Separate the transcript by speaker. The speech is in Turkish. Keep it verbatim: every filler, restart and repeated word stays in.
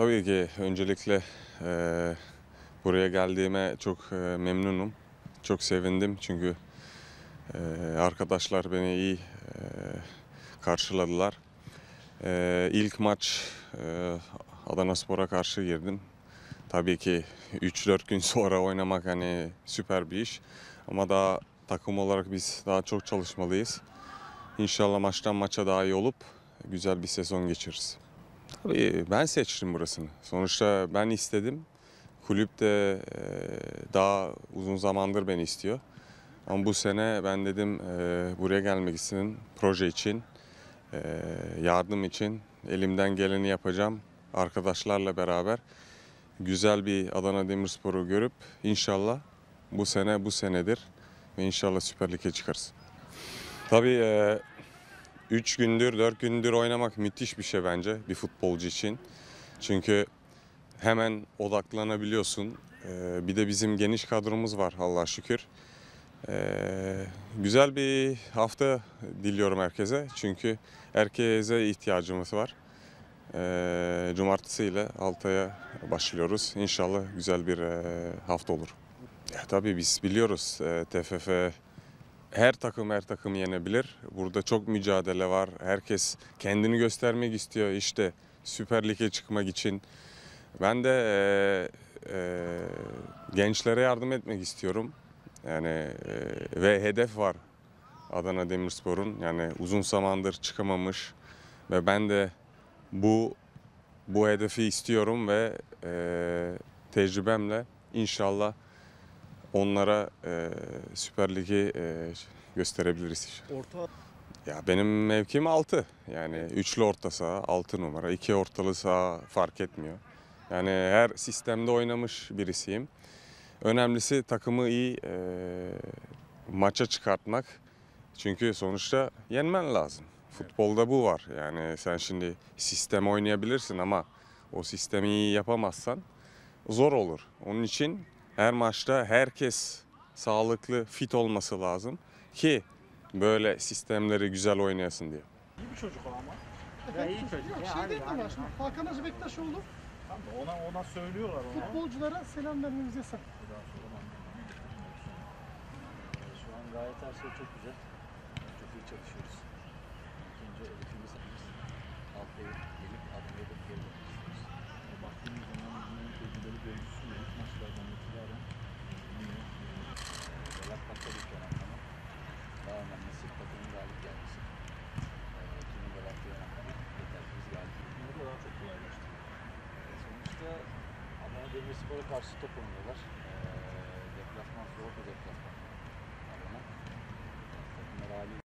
Speaker 1: tabii ki öncelikle e, buraya geldiğime çok e, memnunum. Çok sevindim çünkü e, arkadaşlar beni iyi e, karşıladılar. E, ilk maç e, Adanaspor'a karşı girdim. Tabii ki üç dört gün sonra oynamak hani süper bir iş. Ama daha takım olarak biz daha çok çalışmalıyız. İnşallah maçtan maça daha iyi olup güzel bir sezon geçiririz. Tabii ben seçtim burasını. Sonuçta ben istedim. Kulüp de e, daha uzun zamandır beni istiyor. Ama bu sene ben dedim e, buraya gelmek istedim. Proje için, e, yardım için elimden geleni yapacağım. Arkadaşlarla beraber güzel bir Adana Demirspor'u görüp inşallah bu sene bu senedir ve inşallah Süper Lig'e çıkarız. Tabii e, üç gündür, dört gündür oynamak müthiş bir şey bence bir futbolcu için. Çünkü hemen odaklanabiliyorsun. Ee, bir de bizim geniş kadromuz var Allah'a şükür. Ee, güzel bir hafta diliyorum herkese. Çünkü herkese ihtiyacımız var. Ee, cumartesi ile Altay'a başlıyoruz. İnşallah güzel bir e, hafta olur. Ya, tabii biz biliyoruz e, T F F her takım her takım yenebilir. Burada çok mücadele var. Herkes kendini göstermek istiyor işte Süper Lig'e çıkmak için. Ben de e, e, gençlere yardım etmek istiyorum. Yani e, ve hedef var Adana Demirspor'un. Yani uzun zamandır çıkamamış ve ben de bu bu hedefi istiyorum ve e, tecrübemle inşallah onlara e, Süper Lig'i e, gösterebiliriz.
Speaker 2: Orta
Speaker 1: Ya benim mevkim altı. Yani üçlü orta saha, altı numara. iki ortalı saha fark etmiyor. Yani her sistemde oynamış birisiyim. Önemlisi takımı iyi e, maça çıkartmak. Çünkü sonuçta yenmen lazım. Futbolda bu var. Yani sen şimdi sistem oynayabilirsin ama o sistemi iyi yapamazsan zor olur. Onun için her maçta herkes sağlıklı, fit olması lazım ki böyle sistemleri güzel oynayasın diye.
Speaker 2: iyi bir çocuk o ama.
Speaker 3: Ya iyi çocuk
Speaker 4: Yok,
Speaker 3: ya.
Speaker 4: şey
Speaker 3: Hadi
Speaker 4: değil mi
Speaker 3: hadi.
Speaker 4: ya şimdi Hakan Hacı Bektaşoğlu
Speaker 2: Tamam da ona ona söylüyorlar ona.
Speaker 4: futbolculara selam vermemiz yasak.
Speaker 2: Daha sonra ben şu an gayet her şey çok güzel. Çok iyi çalışıyoruz. İlk önce hedefimiz biz Altay'a gelip Adana'ya da geri dönmek istiyoruz. E, baktığımız zaman bunların tecrübeli bir oyuncusu ve ilk maçlardan itibaren yine Galatasaray bir kere ama daha önemlisi takımın galip gelmesi. E, kimin Galatasaray'a yenmek yeter ki biz galip geldik. Bu da daha çok kolaylaştı. E, sonuçta Adana Demirspor'a karşı top oynuyorlar. E, deplasman zor bir deplasman. Adana. Takımlar hali